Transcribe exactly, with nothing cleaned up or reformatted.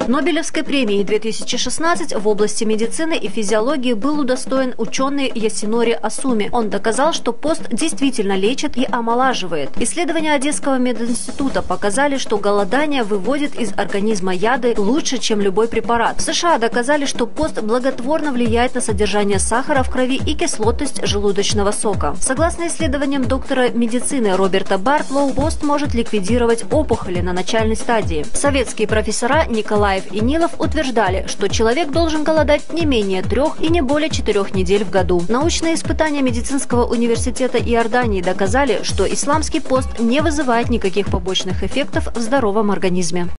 Нобелевской премии две тысячи шестнадцать в области медицины и физиологии был удостоен ученый Ясинори Асуми. Он доказал, что пост действительно лечит и омолаживает. Исследования Одесского мединститута показали, что голодание выводит из организма яды лучше, чем любой препарат. В США доказали, что пост благотворно влияет на содержание сахара в крови и кислотность желудочного сока. Согласно исследованиям доктора медицины Роберта Бартлоу, пост может ликвидировать опухоли на начальной стадии. Советские профессора Николаев и Нилов утверждали, что человек должен голодать не менее трех и не более четырех недель в году. Научные испытания медицинского университета Иордании доказали, что исламский пост не вызывает никаких побочных эффектов в здоровом организме.